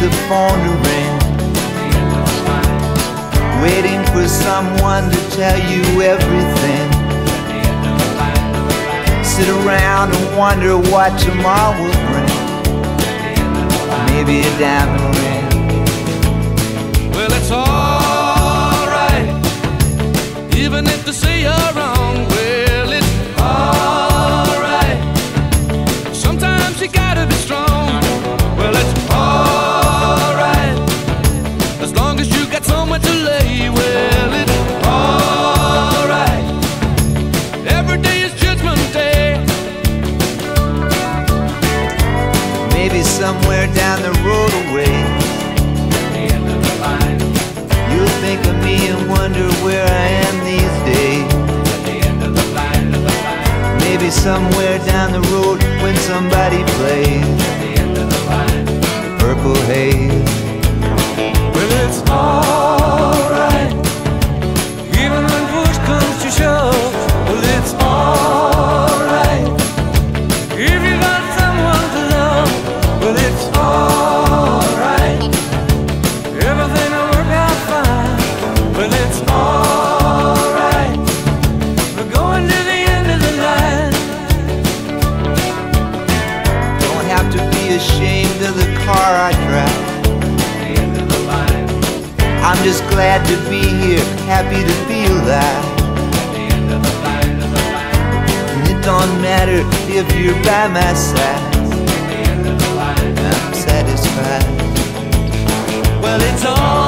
the phone to ring, waiting for someone to tell you everything. Sit around and wonder what tomorrow will bring. Maybe a diamond ring. Well, it's alright, even if they say you're wrong. Well, it's alright, sometimes you gotta be strong. Well, it's alright, as long as you got somewhere to lay. Well, it's alright, every day is Judgment Day. Maybe somewhere down the road away, you'll think of me and wonder where I am these days. Maybe somewhere down the road when somebody plays Purple Haze. Well, it's alright, even when push comes to shove. Well, it's alright, if you got someone to love. Well, it's alright, everything will work out fine. Well, it's alright, we're going to the end of the line. Don't have to be ashamed of the car I drive. I'm just glad to be here, happy to be alive. And it don't matter if you're by my side, I'm satisfied. Well, it's all